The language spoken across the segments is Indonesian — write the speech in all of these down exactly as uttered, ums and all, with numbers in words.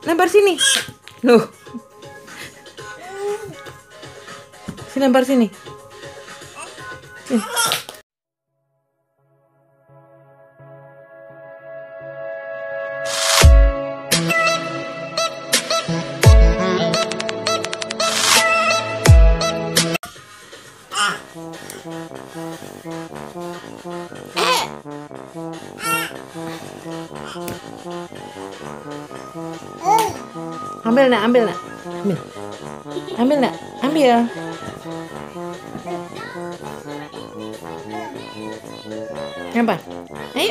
lempar sini. Loh. Sini lempar sini. Sini. Ambil nak, ambil nak, ambil, ambil nak, ambil. Lempar, ayo.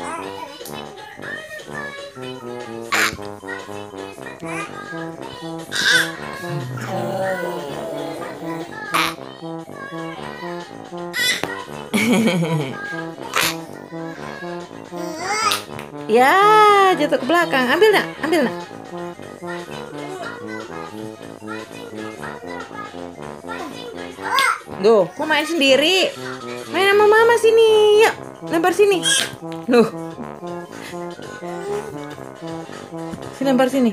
Ya, jatuh ke belakang. Ambil nak, ambil nak. Duh, mau main sendiri? Main sama mama sini. Yuk, lempar sini. Loh. Sini lempar sini.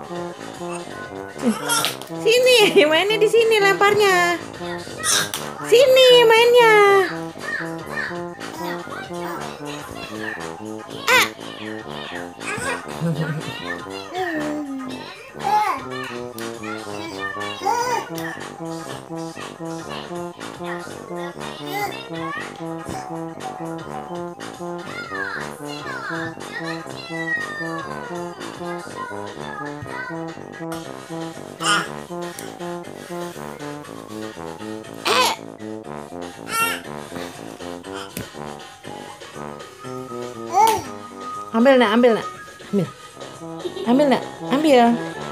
Sini, mainnya di sini lemparnya. Sini mainnya. Ah. Ambil nak, ambil nak, ambil, ambil nak, ambil.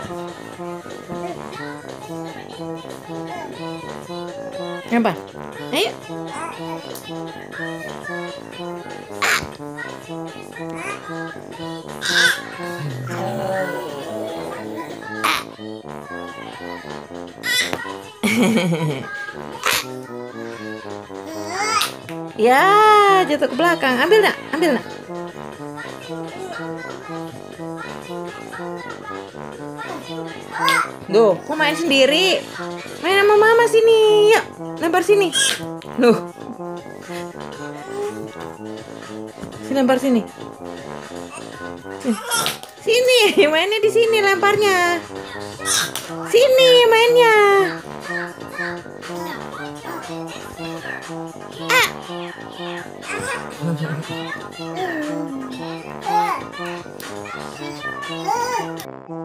Apa? Ayo. Ya, jatuh ke belakang. Ambil nak, ambil nak. Duh, mau main sendiri? Main sama mama sini. Yuk, lempar sini. Loh. Sini lempar sini. Sini. Sini, mainnya di sini lemparnya. Sini mainnya. Ah.